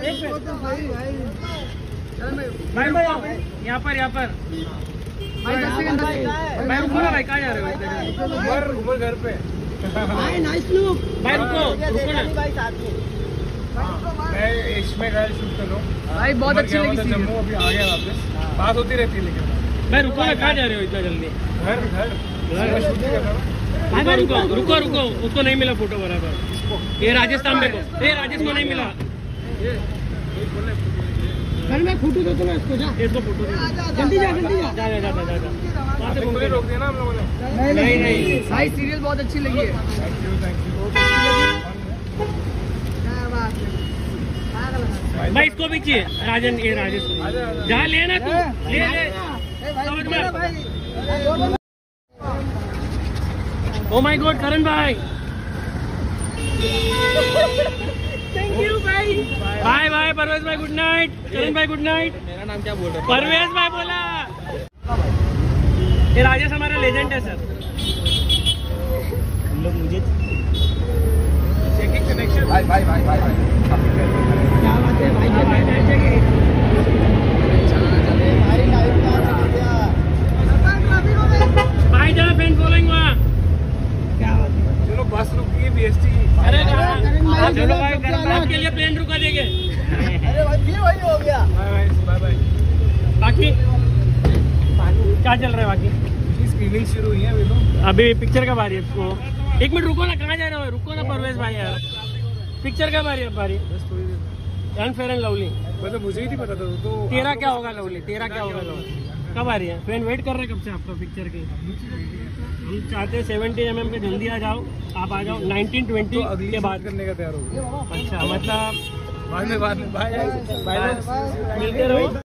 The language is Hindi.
भाई यहाँ पर भाई रुको ना भाई, कहाँ जा रहे हो? ऊपर घर पे। नाइस लुक भाई रुको ना मैं इसमें गया शूट कर रहा हूँ भाई, बहुत अच्छी लगी सीरीज। जम्मू अभी आ गया वापस, बात होती रहती है लेकिन भाई रुको ना, कहाँ जा रहे हो इतना जल्दी? घर शूट कर रहा हूँ। रुको उसको नहीं मिला फोटो बराबर। ये राजस्थान में को, ये राजेश को नहीं मिला। घर में फोटो दे दो इसको, जा इसको फोटो जल्दी जा वहाँ से मुझे रोक दिया ना हम लोगों ने। नहीं भाई सीरियल बहुत अच्छी लगी है। भाई इसको भी चाहिए राजन, ये राजेश जहाँ लेना तू ले समझ में। ओ माय गॉड करण भाई, थैंक यू भाई। बाय बाय परवेश भाई, गुड नाइट। करण भाई गुड नाइट। मेरा नाम क्या बोल रहे परवेश भाई बोला। ये राजेश हमारा लेजेंड है सर। हम लोग मुझे चेकिंग कनेक्शन। भाई क्या बात है भाई, भाई जहाँ फैन फॉलोइंग वहाँ। क्या बात है। चलो बस रुक गई BST। अरे चलो भाई, आपके लिए प्लेन रुका देंगे। अरे भाई फिर वही हो गया। बाय। बाकी क्या चल रहा है? बाकी स्क्रीनिंग शुरू हुई है अभी तो। अभी पिक्चर कब आ रही है इसको? एक मिनट रुको ना, कहाँ जा रहे हो? रुको ना परवेश भाई यार, पिक्चर कब आ रही है? Young Fair and Lovely. मतलब मुझे ही नहीं पता था तो। तेरा क्या होगा लवली? कब आ रही है? फैन वेट कर रहे हैं कब से आपका पिक्चर की। हम चाहते हैं 70 mm पे जल्दी आ जाओ, आप आ जाओ 1920 तो अगली के बाद करने का तैयार हो गया। अच्छा मतलब बाद में बाय मिलते रहो।